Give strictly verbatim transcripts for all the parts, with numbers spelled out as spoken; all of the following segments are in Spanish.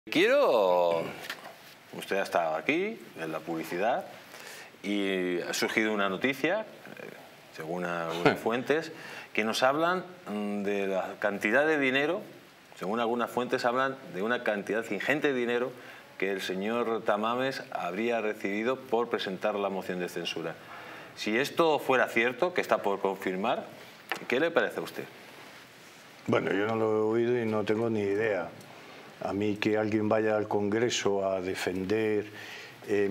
Quiero... Usted ha estado aquí, en la publicidad, y ha surgido una noticia, según algunas fuentes, que nos hablan de la cantidad de dinero, según algunas fuentes hablan de una cantidad ingente de dinero que el señor Tamames habría recibido por presentar la moción de censura. Si esto fuera cierto, que está por confirmar, ¿qué le parece a usted? Bueno, yo no lo he oído y no tengo ni idea. A mí que alguien vaya al Congreso a defender, eh,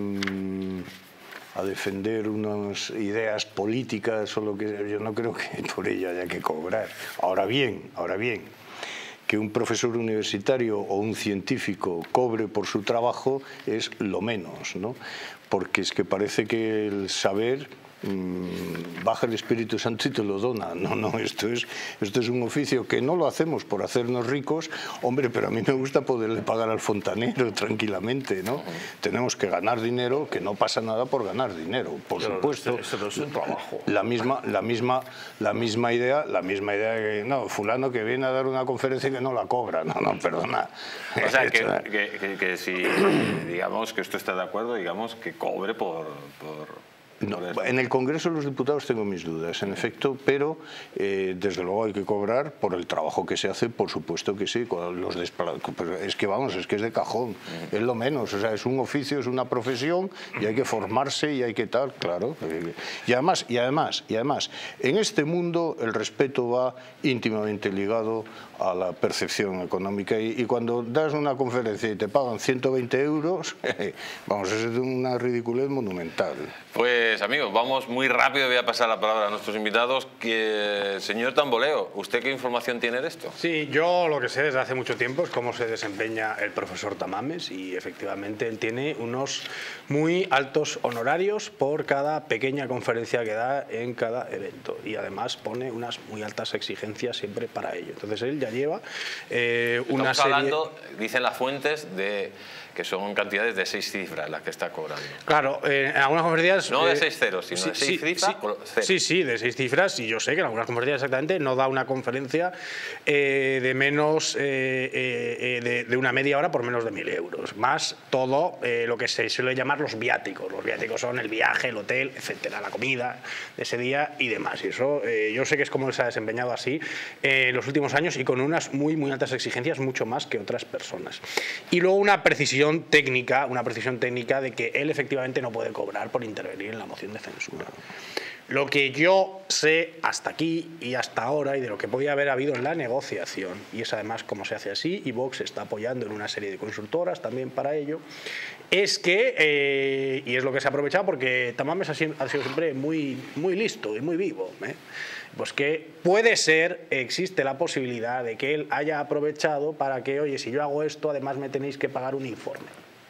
a defender unas ideas políticas o lo que, yo no creo que por ello haya que cobrar. Ahora bien, ahora bien, que un profesor universitario o un científico cobre por su trabajo es lo menos, ¿no? Porque es que parece que el saber mmm, baja el Espíritu Santo y te lo dona. No, no, esto es, esto es un oficio que no lo hacemos por hacernos ricos, hombre, pero a mí me gusta poderle pagar al fontanero tranquilamente, ¿no? Tenemos que ganar dinero, que no pasa nada por ganar dinero, por Pero supuesto. Esto no es un trabajo. La misma, la misma, la misma idea, la misma idea que, no, fulano que viene a dar una conferencia y que no la cobra, no, no, perdona. O sea, que, que, que, que si, digamos, que usted está de acuerdo, digamos, que cobre por... por... No, en el Congreso de los Diputados tengo mis dudas, en efecto, pero eh, desde luego hay que cobrar por el trabajo que se hace, por supuesto que sí. Con los es que vamos, es que es de cajón, es lo menos, o sea, es un oficio, es una profesión y hay que formarse y hay que tal, claro. Y además, y además, y además, en este mundo el respeto va íntimamente ligado a la percepción económica y, y cuando das una conferencia y te pagan ciento veinte euros, vamos, es una ridiculez monumental. Pues amigos, vamos muy rápido, voy a pasar la palabra a nuestros invitados. Que, señor Tamboleo, ¿usted qué información tiene de esto? Sí, yo lo que sé desde hace mucho tiempo es cómo se desempeña el profesor Tamames y efectivamente él tiene unos muy altos honorarios por cada pequeña conferencia que da en cada evento y además pone unas muy altas exigencias siempre para ello. Entonces él ya lleva eh, una Estamos serie... hablando, dicen las fuentes, de que son cantidades de seis cifras las que está cobrando. Claro, eh, en algunas conferencias... No de eh, seis ceros, sino sí, de seis sí, cifras. Sí, cero. sí, sí, de seis cifras, y yo sé que en algunas conferencias exactamente no da una conferencia eh, de menos, eh, eh, de, de una media hora por menos de mil euros, más todo eh, lo que se suele llamar los viáticos. Los viáticos son el viaje, el hotel, etcétera, la comida de ese día y demás. Y eso eh, yo sé que es como él se ha desempeñado así eh, en los últimos años y con unas muy, muy altas exigencias, mucho más que otras personas. Y luego una precisión técnica, una precisión técnica de que él efectivamente no puede cobrar por intervenir en la moción de censura. Lo que yo sé hasta aquí y hasta ahora y de lo que podía haber habido en la negociación, y es además como se hace así, y Vox está apoyando en una serie de consultoras también para ello, es que, eh, y es lo que se ha aprovechado porque Tamames ha sido, ha sido siempre muy, muy listo y muy vivo, ¿eh? Pues que puede ser, existe la posibilidad de que él haya aprovechado para que, oye, si yo hago esto, además me tenéis que pagar un informe.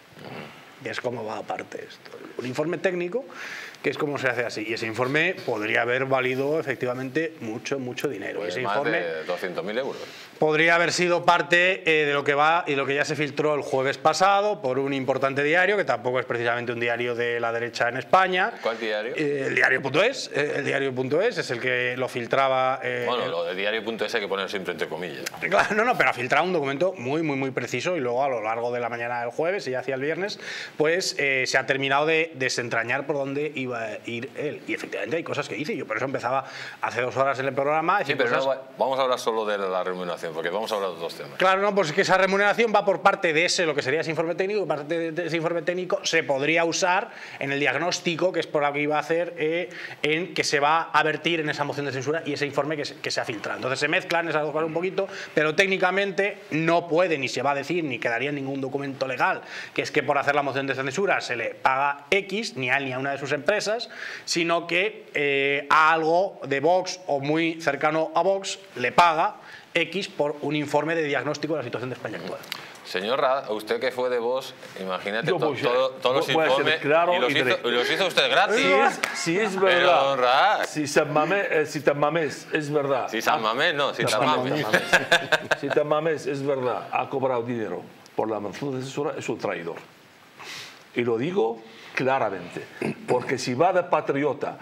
Y es como va aparte esto. Un informe técnico, que es como se hace así. Y ese informe podría haber valido efectivamente mucho, mucho dinero. Pues ese más informe de doscientos mil euros. Podría haber sido parte eh, de lo que va y lo que ya se filtró el jueves pasado por un importante diario, que tampoco es precisamente un diario de la derecha en España. ¿Cuál diario? Eh, el diario punto es. Eh, el diario punto es es el que lo filtraba. Eh, bueno, el... lo de diario punto es hay que poner siempre entre comillas. Claro, no, no, pero ha filtrado un documento muy, muy, muy preciso y luego a lo largo de la mañana del jueves y hacia el viernes, pues eh, se ha terminado de desentrañar por dónde iba a ir él. Y efectivamente hay cosas que dice. Yo por eso empezaba hace dos horas en el programa. Sí, pero cosas... no, vamos a hablar solo de la remuneración, porque vamos a hablar de dos temas. Claro, no, pues es que esa remuneración va por parte de ese, lo que sería ese informe técnico, y parte de ese informe técnico se podría usar en el diagnóstico, que es por lo que iba a hacer, eh, en que se va a vertir en esa moción de censura y ese informe que se, que se ha filtrado. Entonces se mezclan esas dos cosas un poquito, pero técnicamente no puede, ni se va a decir, ni quedaría en ningún documento legal, que es que por hacer la moción de censura se le paga X, ni a él ni a una de sus empresas, sino que eh, a algo de Vox o muy cercano a Vox le paga X por un informe de diagnóstico de la situación de España actual. Señor Rad, usted que fue de Vox, imagínate Yo to, voy, todo, todos los informes claro y, los y hizo, y los hizo usted gratis. Si es, si es verdad, Pero, Rad, si San Mamés, eh, si Tamames es verdad. Si San Mamés, no, si Tamames. Si Tamames es verdad, ha cobrado dinero por la moción de censura, es un traidor. Y lo digo claramente, porque si va de patriota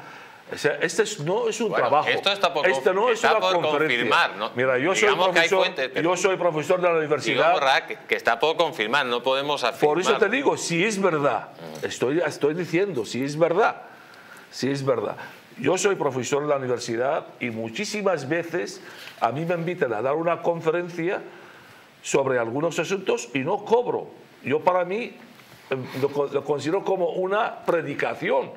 Este es, no es un Bueno, trabajo. esto está por, este no es está una por conferencia. confirmar, ¿no? Mira, yo soy, Digamos que hay profesor, fuentes, pero- yo soy profesor de la universidad. Digamos, Ra, que, que está por confirmar, no podemos afirmar. Por eso te digo, si es verdad, estoy, estoy diciendo, si es verdad, si es verdad. Yo soy profesor de la universidad y muchísimas veces a mí me invitan a dar una conferencia sobre algunos asuntos y no cobro. Yo para mí eh, lo, lo considero como una predicación.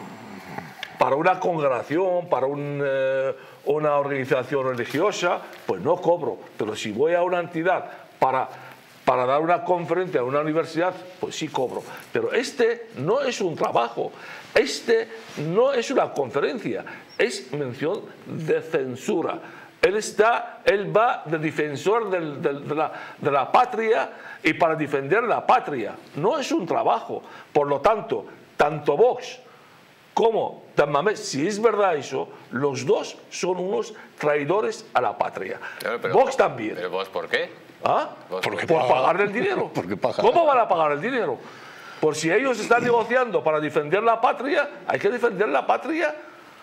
Para una congregación, para un, eh, una organización religiosa, pues no cobro. Pero si voy a una entidad para, para dar una conferencia a una universidad, pues sí cobro. Pero este no es un trabajo, este no es una conferencia, es mención de censura. Él, está, él va de defensor del, del, de, la, de la patria y para defender la patria. No es un trabajo. Por lo tanto, tanto Vox como Tamames, si es verdad eso, los dos son unos traidores a la patria. Pero, pero, Vox también. ¿Pero vos por qué? ¿Ah? ¿Vos Por por qué? pagar el dinero. Porque paga. ¿Cómo van a pagar el dinero? Por si ellos están negociando para defender la patria, hay que defender la patria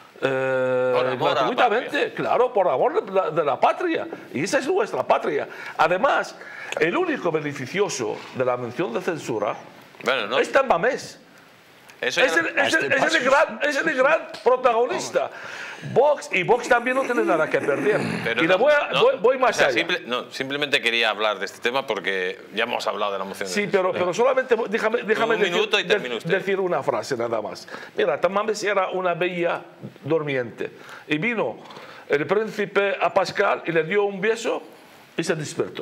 eh, Por amor a la gratuitamente. patria. Claro, por amor de la, de la patria. Y esa es nuestra patria. Además, el único beneficioso de la mención de censura Bueno, no. es Tamames. Eso ya Es el, no- es, el, es, el gran, es el gran protagonista. Vox, y Vox también no tiene nada que perder. Pero y le no, voy, a- no, voy, voy más o sea, allá. simple- no, simplemente quería hablar de este tema porque ya hemos hablado de la moción. de Sí, censura. pero, pero solamente voy- déjame, déjame Un minuto y decir, termina usted. decir una frase nada más. Mira, Tamames era una bella durmiente. Y vino el príncipe a Pascal y le dio un beso y se despertó.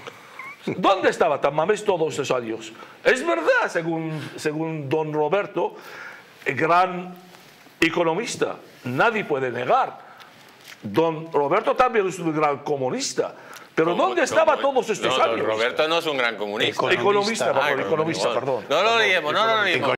¿Dónde estaba Tamames todos esos años? Es verdad, según, según don Roberto, el gran economista, nadie puede negar. Don Roberto también es un gran comunista. Pero ¿Cómo- ¿dónde estaba cómo? todos estos No, don años? Roberto no es un gran comunista. Economista. Economista, Ah, perdón, economista, bueno. perdón. No lo liemos, no lo liemos.